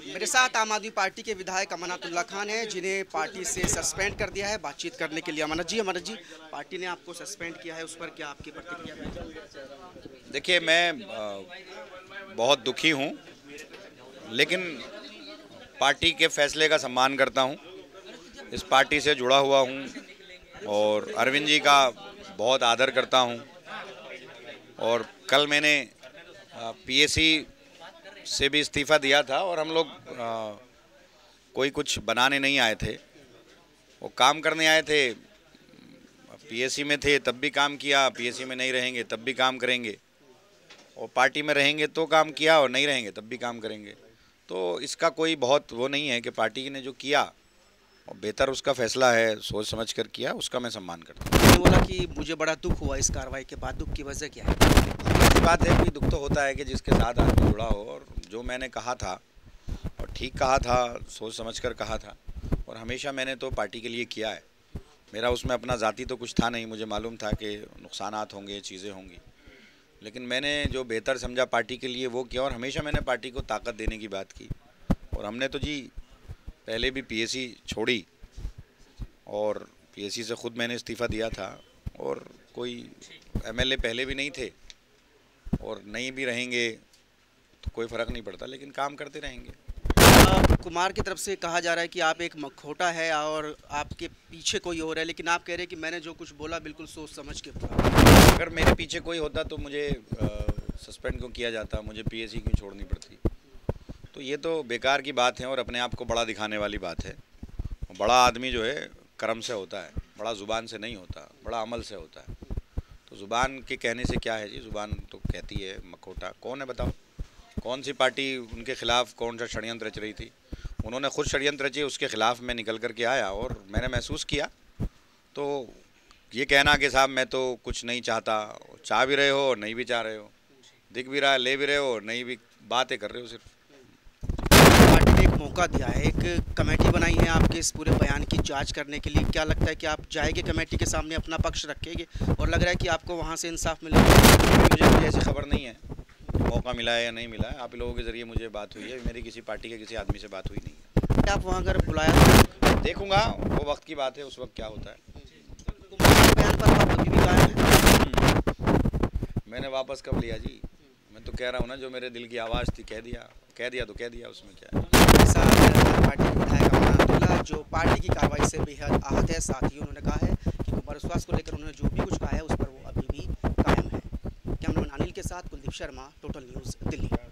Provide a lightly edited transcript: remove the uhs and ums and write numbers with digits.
मेरे साथ आम आदमी पार्टी के विधायक अमानतुल्लाह खान हैं, जिन्हें पार्टी से सस्पेंड कर दिया है। बातचीत करने के लिए अमानत जी, पार्टी ने आपको सस्पेंड किया है, उस पर क्या आपकी प्रतिक्रिया है? देखिए, मैं बहुत दुखी हूँ, लेकिन पार्टी के फैसले का सम्मान करता हूँ। इस पार्टी से जुड़ा हुआ हूँ और अरविंद जी का बहुत आदर करता हूँ। और कल मैंने पीएसी से भी इस्तीफ़ा दिया था और हम लोग कोई कुछ बनाने नहीं आए थे, वो काम करने आए थे। पीएसी में थे तब भी काम किया, पीएसी में नहीं रहेंगे तब भी काम करेंगे, और पार्टी में रहेंगे तो काम किया और नहीं रहेंगे तब भी काम करेंगे। तो इसका कोई बहुत वो नहीं है कि पार्टी ने जो किया और बेहतर उसका फैसला है, सोच समझ कर किया, उसका मैं सम्मान करता हूँ। मैंने बोला कि मुझे बड़ा दुख हुआ इस कार्रवाई के बाद, दुख की वजह क्या है? बात है कि दुख तो होता है कि जिसके साथ आदमी जुड़ा हो, और जो मैंने कहा था और ठीक कहा था, सोच समझ कर कहा था, और हमेशा मैंने तो पार्टी के लिए किया है। मेरा उसमें अपना ज़ाती तो कुछ था नहीं, मुझे मालूम था कि नुकसानात होंगे, चीज़ें होंगी, लेकिन मैंने जो बेहतर समझा पार्टी के लिए वो किया। और हमेशा मैंने पार्टी को ताकत देने की बात की, और हमने तो जी पहले भी पीएसी छोड़ी और पीएसी से ख़ुद मैंने इस्तीफ़ा दिया था, और कोई एमएलए पहले भी नहीं थे और नहीं भी रहेंगे तो कोई फ़र्क नहीं पड़ता, लेकिन काम करते रहेंगे। कुमार की तरफ से कहा जा रहा है कि आप एक मखौटा है और आपके पीछे कोई और है, लेकिन आप कह रहे हैं कि मैंने जो कुछ बोला बिल्कुल सोच समझ के बोला। अगर मेरे पीछे कोई होता तो मुझे सस्पेंड क्यों किया जाता, मुझे पीएसी क्यों छोड़नी पड़ती? तो ये तो बेकार की बात है और अपने आप को बड़ा दिखाने वाली बात है। बड़ा आदमी जो है कर्म से होता है, बड़ा ज़ुबान से नहीं होता, बड़ा अमल से होता है। तो ज़ुबान के कहने से क्या है जी, ज़ुबान तो कहती है मखौटा। कौन है बताओ? कौन सी पार्टी उनके खिलाफ़ कौन सा षड्यंत्र रच रही थी? उन्होंने खुद षड्यंत्र रचे, उसके खिलाफ़ मैं निकल कर के आया और मैंने महसूस किया। तो ये कहना कि साहब मैं तो कुछ नहीं चाहता, चाह भी रहे हो और नहीं भी चाह रहे हो, दिख भी रहा है, ले भी रहे हो और नहीं भी, बातें कर रहे हो सिर्फ। पार्टी ने एक मौका दिया है, एक कमेटी बनाई है आपके इस पूरे बयान की जांच करने के लिए। क्या लगता है कि आप जाएंगे कमेटी के सामने, अपना पक्ष रखेंगे, और लग रहा है कि आपको वहां से इंसाफ मिलेगा? मुझे कोई ऐसी खबर नहीं है मौका मिला है या नहीं मिला है। आप लोगों के ज़रिए मुझे बात हुई है, मेरी किसी पार्टी के किसी आदमी से बात हुई नहीं है। आप वहाँ अगर बुलाया तो देखूंगा, वो वक्त की बात है, उस वक्त क्या होता है। बयान पर आप अभी भी कायम हैं? मैंने वापस कब लिया जी? मैं तो कह रहा हूँ ना, जो मेरे दिल की आवाज़ थी कह दिया तो कह दिया, उसमें क्या है। ऐसा पार्टी के विधायक अमानतुल्लाह, जो पार्टी की कार्रवाई से बेहद आहत है, साथ ही उन्होंने कहा है कि कुमार विश्वास को लेकर उन्होंने जो भी कुछ कहा है उस पर वो अभी भी कायम है। कैमरामैन अनिल के साथ कुलदीप शर्मा, टोटल न्यूज़, दिल्ली।